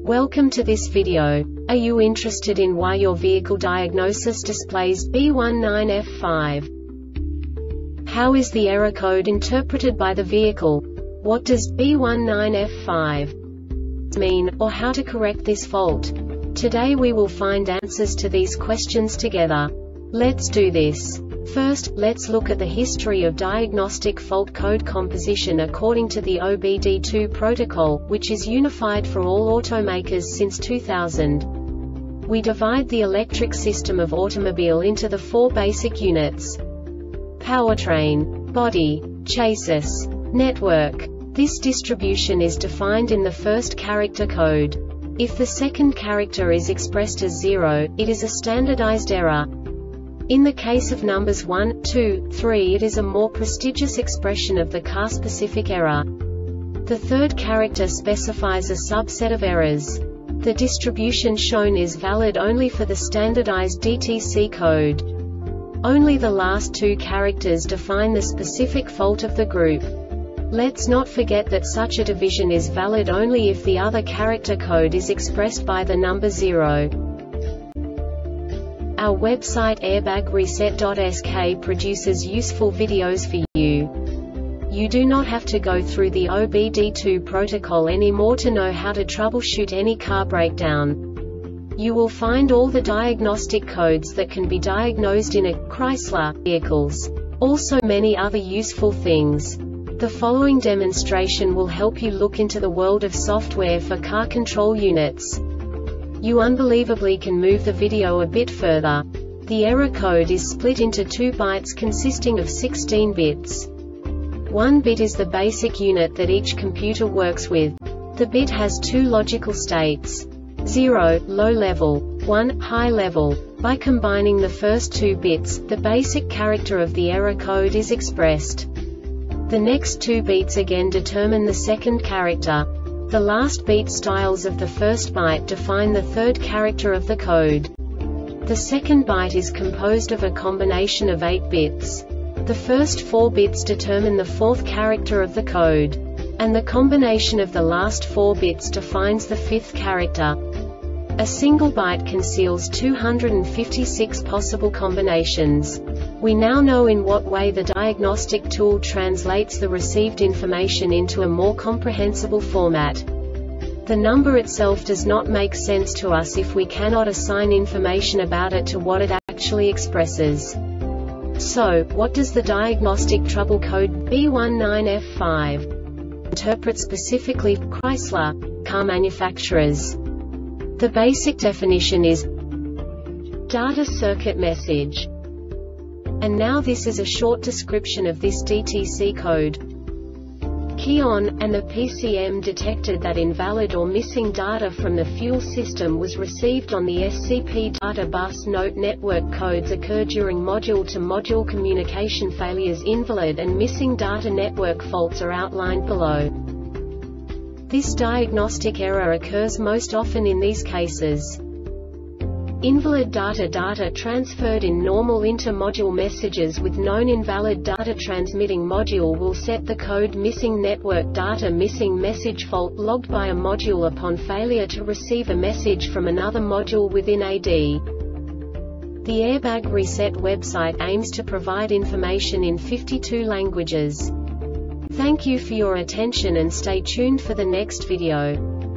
Welcome to this video. Are you interested in why your vehicle diagnosis displays B19F5? How is the error code interpreted by the vehicle? What does B19F5 mean, or how to correct this fault? Today we will find answers to these questions together. Let's do this. First, let's look at the history of diagnostic fault code composition according to the OBD2 protocol, which is unified for all automakers since 2000. We divide the electric system of automobile into the four basic units: powertrain, body, chassis, network. This distribution is defined in the first character code. If the second character is expressed as 0, it is a standardized error. In the case of numbers 1, 2, 3, it is a more prestigious expression of the car-specific error. The third character specifies a subset of errors. The distribution shown is valid only for the standardized DTC code. Only the last two characters define the specific fault of the group. Let's not forget that such a division is valid only if the other character code is expressed by the number 0. Our website airbagreset.sk produces useful videos for you. You do not have to go through the OBD2 protocol anymore to know how to troubleshoot any car breakdown. You will find all the diagnostic codes that can be diagnosed in a Chrysler vehicles. Also many other useful things. The following demonstration will help you look into the world of software for car control units. You unbelievably can move the video a bit further. The error code is split into 2 bytes consisting of 16 bits. 1 bit is the basic unit that each computer works with. The bit has 2 logical states: 0, low level, 1, high level. By combining the first 2 bits, the basic character of the error code is expressed. The next 2 beats again determine the second character. The last beat styles of the first byte define the third character of the code. The second byte is composed of a combination of 8 bits. The first 4 bits determine the fourth character of the code. And the combination of the last 4 bits defines the fifth character. A single byte conceals 256 possible combinations. We now know in what way the diagnostic tool translates the received information into a more comprehensible format. The number itself does not make sense to us if we cannot assign information about it to what it actually expresses. So, what does the diagnostic trouble code B19F5 interpret specifically for Chrysler car manufacturers? The basic definition is data circuit message. And now this is a short description of this DTC code. Key on, and the PCM detected that invalid or missing data from the fuel system was received on the SCP data bus. Note: network codes occur during module-to-module communication failures. Invalid and missing data network faults are outlined below. This diagnostic error occurs most often in these cases: invalid data transferred in normal inter-module messages with known invalid data. Transmitting module will set the code missing network data. Missing message fault logged by a module upon failure to receive a message from another module within AD. The Airbag Reset website aims to provide information in 52 languages. Thank you for your attention and stay tuned for the next video.